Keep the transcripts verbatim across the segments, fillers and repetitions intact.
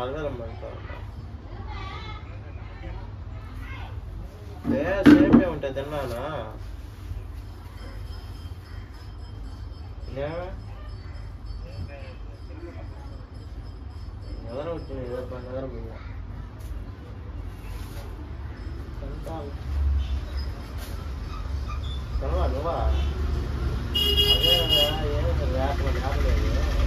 సేమే ఉంటుంది తిన్నానా ఎదర వచ్చింది ఏదో పని ఎదర పోయా తినవా నువ్వా అదే ఏమో సార్ వేప వేపలేదు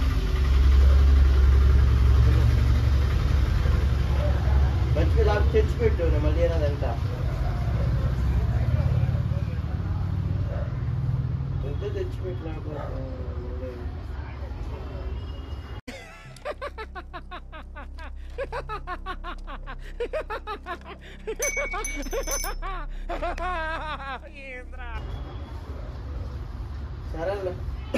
మంచిగా నాకు తెచ్చిపెట్టు నేను మళ్ళీ ఏనాదంతా ఎంత తెచ్చిపెట్టలేకపోతే సరేలే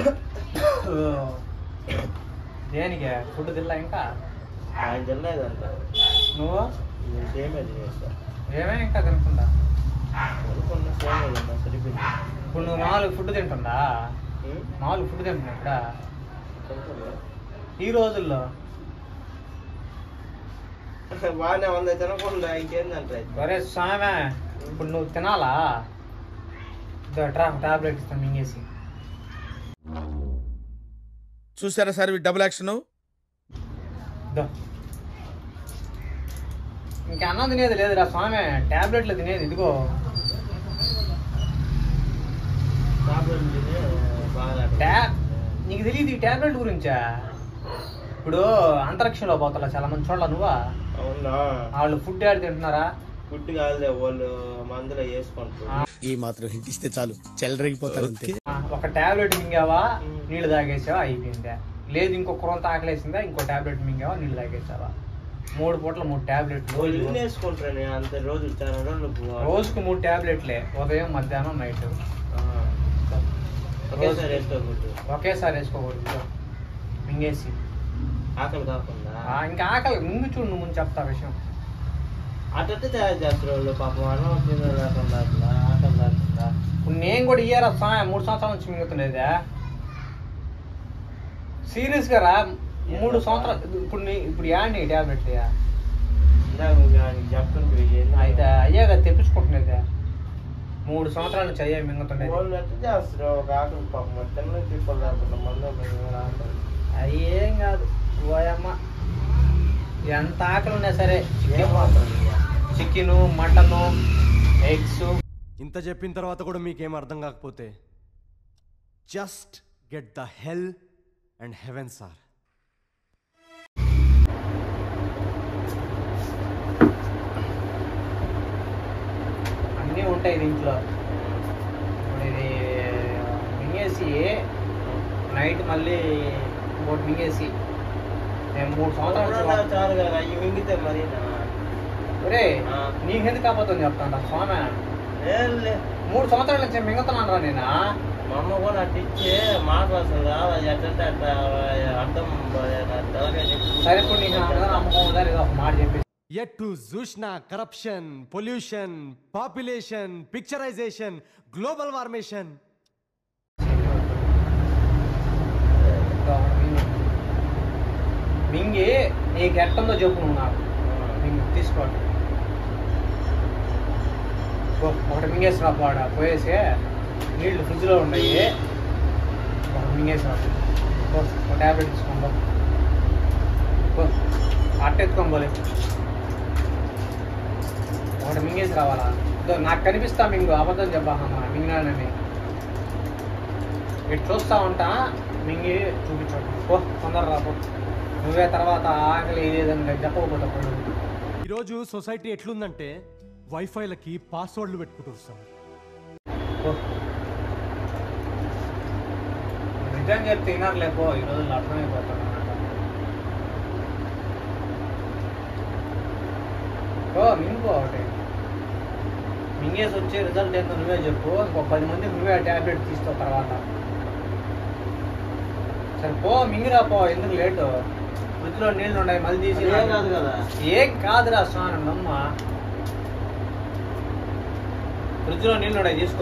దేనికి ఫుడ్ తినలా ఇంకా ఆయన తినలేదంట నువ్వు సేమే తినేస్తా ఏమే ఇంకా తినకుండా అనుకున్న సేమే తిన్నా సరిపోయింది ఇప్పుడు నువ్వు మామూలుగా ఫుడ్ తింటుందా మామూలుగా ఫుడ్ తింటున్నా ఇక్కడ ఈ రోజుల్లో బాగానే ఉంది తినకుండా ఇంకేందంటే సరే స్వామి ఇప్పుడు నువ్వు తినాలా ట్రా టాబ్లెట్ ఇస్తాను మింగేసి చూసారా సార్ డబుల్ యాక్షన్ ఇంకా అన్నం తినేది లేదురా స్వామి టాబ్లెట్లు తినేది ఇదిగో నీకు తెలియదు ఈ టాబ్లెట్ గురించా ఇప్పుడు అంతరిక్షంలో పోతారా చాలా మంది చూడాల నువ్వా అవునా వాళ్ళు ఫుడ్ యాడ్ తింటున్నారా ఫుడ్ కాదులే వాళ్ళు మందులో వేసుకుంటారు ఈ మాత్రం హింట్ ఇస్తే చాలు చెల్లరగిపోతారు ఒక టాబ్లెట్ మింగావా నీళ్ళు తాగేసావా అయిపోయిందా లేదు ఇంకొక కొంత ఆకలేసిందా ఇంకో టాబ్లెట్ మింగావా నీళ్ళు తాగేసావా మూడు పూట్ల మూడు టాబ్లెట్లు వేసుకుంటారు అంత రోజులు చాలా రోజులు రోజుకు మూడు టాబ్లెట్లే ఉదయం మధ్యాహ్నం నైట్ ఒకేసారి వేసుకోకూడదు ఒకేసారి వేసుకోకూడదు మింగేసి ఆకలి కాకుండా ఇంకా ఆకలి ముందు చూడు నువ్వు ముందు చెప్తా విషయం అట్టే తయారు చేస్తారు వాళ్ళు పాపం అన్నం తిన లేకుండా అట్లా ఆకలి లేకుండా ఇప్పుడు నేను కూడా ఇయ్యారా మూడు సంవత్సరాల నుంచి మింగుతులేదా సీరియస్ గా రా మూడు సంవత్సరాలు ఇప్పుడు ఇప్పుడు యాండి టాబ్లెట్ చెప్తుంటే అయితే అయ్యాక తెప్పించుకుంటున్నదా మూడు సంవత్సరాల నుంచి అయ్యా మింగుతుండే వాళ్ళు ఎట్లా చేస్తారు ఒక ఆకలి పాపం తిన్న పీపుల్ లేకుండా మందు అయ్యేం కాదు ఓయమ్మ ఎంత ఆకలి ఉన్నా సరే చికెను మటను ఎగ్స్ ఇంత చెప్పిన తర్వాత కూడా మీకేం అర్థం కాకపోతే just get the hell and heaven sir అన్నీ ఉంటాయి దీంట్లో ఇప్పుడు ఇది మింగేసి నైట్ మళ్ళీ ఇంకోటి మింగేసి నేను మూడు సంవత్సరాలు చాలు కదా అవి మింగితే మరి ఒరే నీకెందుకు కాకపోతుంది చెప్తాను స్వామి మూడు సంవత్సరాల నుంచి మింగుతున్నాను రా నేను మా అమ్మ కూడా అట్లా ఇచ్చి మాట్లాడుతుంది అది ఎట్లంటే అట్లా అర్థం సరే ఇప్పుడు నీకు నమ్మకం ఉందా లేదా ఒక మాట చెప్పి Yet to Zushna, corruption, pollution, population, picturization, global warmation. మింగి నీకు ఎట్టందో చెప్పు నువ్వు నాకు మింగి తీసుకోండి ఒకటి మింగేసి రా పాడ పోయేసి నీళ్ళు ఫ్రిడ్జ్లో ఉన్నాయి ఒకటి మింగేసి రా ఒక ట్యాబ్లెట్ తీసుకోండి అట్ట ఎత్తుకొని పోలే ఒకటి మింగేసి రావాలా నాకు కనిపిస్తా మింగు అబద్ధం చెప్పామమ్మా మింగినానని ఇటు చూస్తా ఉంటా మింగి చూపించండి పో తొందర రాపో నువ్వే తర్వాత ఆకలి ఏదేదని చెప్పకపోతే ఈరోజు సొసైటీ ఎట్లుందంటే వైఫైలకి పాస్వర్డ్లు పెట్టుకుంటూ సార్ నిజం చెప్తే వినర్లేపో ఈరోజు అర్థమైపోతాను ఓ మింగో ఒకటి మింగేసి వచ్చే రిజల్ట్ ఏంటో నువ్వే చెప్పు ఇంకో పది మంది నువ్వే ట్యాబ్లెట్ తీస్తావు తర్వాత సరే పో మింగిరా పో ఎందుకు లేటు ఫ్రిడ్జ్లో నీళ్ళు ఉన్నాయి మళ్ళీ తీసి కాదు కదా ఏం కాదురా స్వామి నమ్మ ఫ్రిడ్జ్లో నీళ్ళు ఉన్నాయి తీసుకో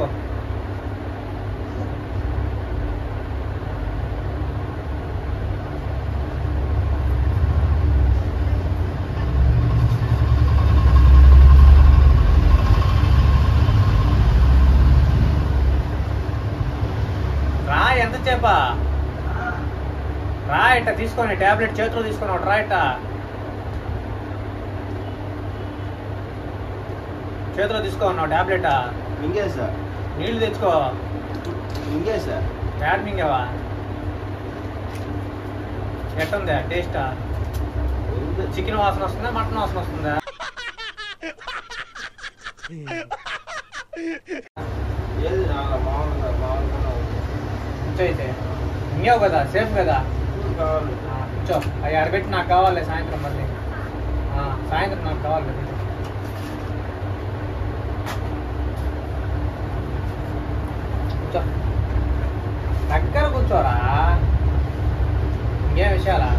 తీసుకొని టాబ్లెట్ చేతిలో తీసుకొని ఒకటి రాయట చేతిలో తీసుకోన్నావు టాబ్లెటా మింగేసా నీళ్లు తెచ్చుకో మింగేసా యాడ్ మింగావా ఎట్టుందా టేస్టా చికెన్ వాసన వస్తుందా మటన్ వాసన వస్తుందా ఏది మామూలుగా మామూలుగా కూర్చో అయితే ఇంకేవు కదా సేఫ్ కదా కావాలి కూర్చో అవి ఆడబెట్టి నాకు కావాలి సాయంత్రం మళ్ళీ సాయంత్రం నాకు కావాలి కూర్చో దగ్గర కూర్చోరా ఇంకేం విషయాలా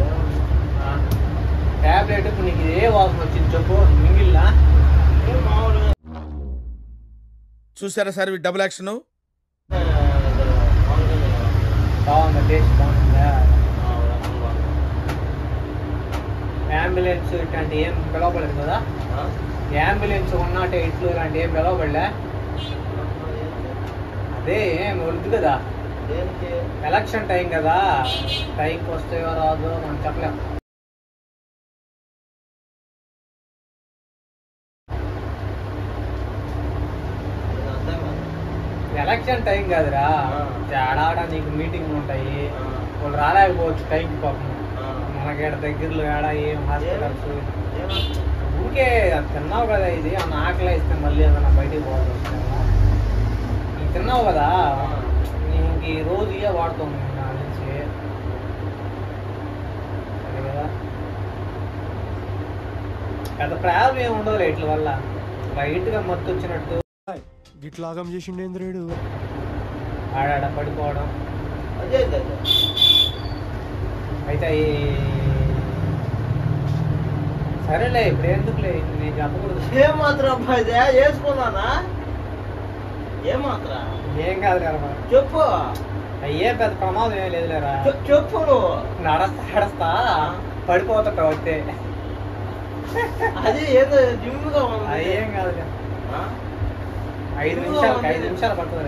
టాబ్లెట్ ఇప్పుడు నీకు ఏ వాసన వచ్చింది చెప్పు మింగిల్లా మామూలుగా చూసారా సార్ ఈ డబుల్ యాక్షన్? బాగుందా టేస్ట్ బాగుందా అంబులెన్స్ ఇట్లాంటి ఏం పిలవబడలేదు కదా అంబులెన్స్ ఉన్నట్టే ఇట్లు ఇలాంటి ఏం పిలవబడలే అదే ఏం వద్దు కదా ఎలక్షన్ టైం కదా టైంకి వస్తాయో రాదో మనం చెప్పలేం ఎలక్షన్ టైం కాదురా ఆడాడ నీకు మీటింగ్లు ఉంటాయి వాళ్ళు రాలేకపోవచ్చు టైంకి పాపం మనకి ఇక్కడ దగ్గరలో ఏడా ఏం హాస్పిటల్స్ ఊరికే తిన్నావు కదా ఇది అన్న ఆకలి ఇస్తే మళ్ళీ ఏదన్నా బయటికి పోవాల్సి వస్తుందా నీకు తిన్నావు కదా నీకు ఈ రోజు ఇవే వాడుతాం నా నుంచి అదే కదా పెద్ద ప్రాబ్లం ఏమి ఉండదు ఇట్ల వల్ల లైట్గా మత్తు వచ్చినట్టు గిట్లాగం చేసిండేంద్రేడు ఆడాడ పడిపోవడం అదే అయితే ఈ సరేలే ఇప్పుడు ఎందుకులే నేను చెప్పకూడదు ఏమాత్రం అబ్బాయి వేసుకున్నానా ఏమాత్రం ఏం కాదు కదా చెప్పు అయ్యే పెద్ద ప్రమాదం ఏం లేదులేరా చెప్పు నువ్వు నడస్తా నడస్తా పడిపోతా వస్తే అది ఏదో జిమ్గా ఉంది అది ఏం కాదులే ఐదు నిమిషాలు ఐదు నిమిషాలు పడుతుంది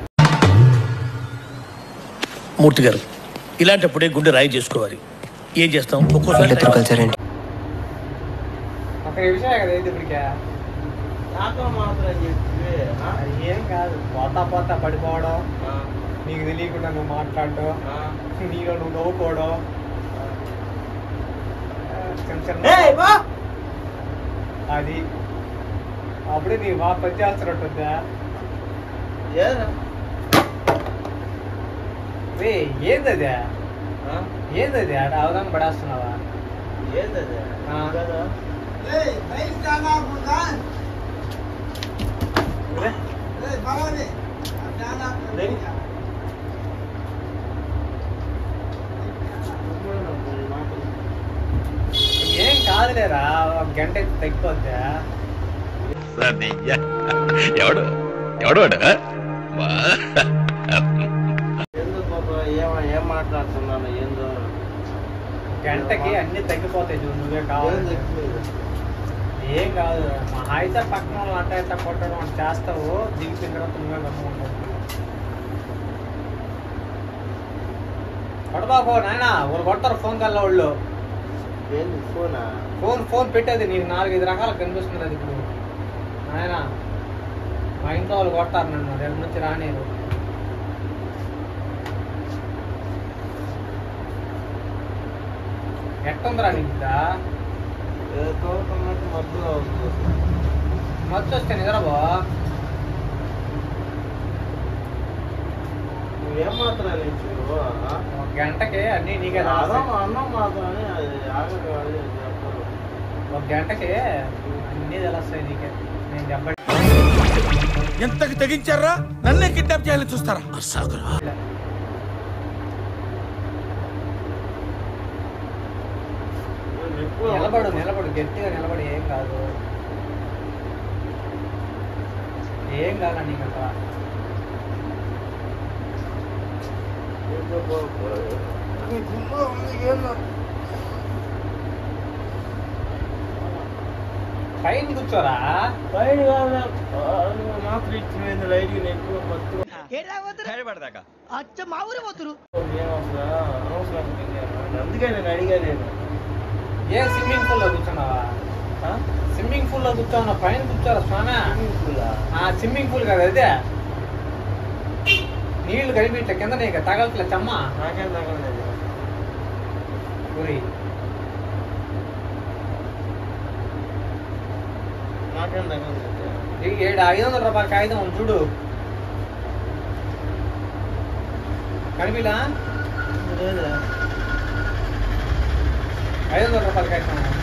మూర్తి గారు ఇలాంటప్పుడే గుండె రాయి చేసుకోవాలి. ఏం చేస్తాం ఒక్కోసారి ఒక నిమిషమే కదా ఇది ఇప్పటికే నాకు మాత్రం చెప్పి ఏం కాదు పోతా పోతా పడిపోవడం నీకు తెలియకుండా నువ్వు మాట్లాడడం నీలో నువ్వు నవ్వుకోవడం చిన్న చిన్న అది అప్పుడే నీ బాగా పని చేస్తున్నట్టుందా రే ఏందది ఏందది అటు అవగాహన పడేస్తున్నావా ఏందది ఏం కాదులేరా ఒక గంట అయితే తగ్గిపోద్దా ఎవడు ఎవడు ఏం మాట్లాడుతున్నాను ఏందో గంటకి అన్ని తగ్గిపోతాయి చూడు నువ్వే కావాలి ఏం కాదు మా అయితే పక్కన వాళ్ళు అట్ట ఇట్ట కొట్టడం అని చేస్తావు దిగిపోయిన తర్వాత నువ్వే గమ్ముకుంటావు కొడబాకో నాయన వాళ్ళు కొడతారు ఫోన్ కల్లా వాళ్ళు ఏంది ఫోనా ఫోన్ ఫోన్ పెట్టేది నీకు నాలుగైదు రకాలు కనిపిస్తుంది అది ఇప్పుడు నాయన మా ఇంట్లో వాళ్ళు కొట్టారు నన్ను రేపు నుంచి రానేరు ఎట్టుందిరా నీకు మబ్బుగా ఉంది మత్తు వస్తే నిద్రబో నువ్వేం మాత్రం ఇచ్చు ఒక గంటకి అన్ని నీకే అన్నం అన్నం మాత్రమే అది ఆగదు అది చెప్పరు ఒక గంటకి అన్ని తెలుస్తాయి నీకే నేను చెప్పండి ఎంతకి తెగించారా? నన్నే కిడ్నాప్ చేయాలని చూస్తారా? నిలబడు నిలబడు గట్టిగా నిలబడి ఏం కాదు ఏం కాదు నీకు అసలు పైన కూర్చోరా పైన మాత్రం ఇచ్చిన లైట్ ఎక్కువ మత్తు పడదాకా అనవసరం అందుకే నేను అడిగా నేను ఏ స్విమ్మింగ్ పూల్ లో కూర్చున్నావా? స్విమ్మింగ్ పూల్ లో కూర్చోన్నా, పైన కూర్చోరా స్వామి. స్విమ్మింగ్ పూల్ కదా అదే, నీళ్లు కనిపించే కింద నీకు తగలట్లే చెమ్మ. నాకేం తగలలేదు. ఊరి నాకేం తగలలేదు. ఏడు ఐదు వందల రూపాయల కాగితం ఉంది చూడు, కనిపిలా? లేదు ఐదు వందల రూపాయల కాగితం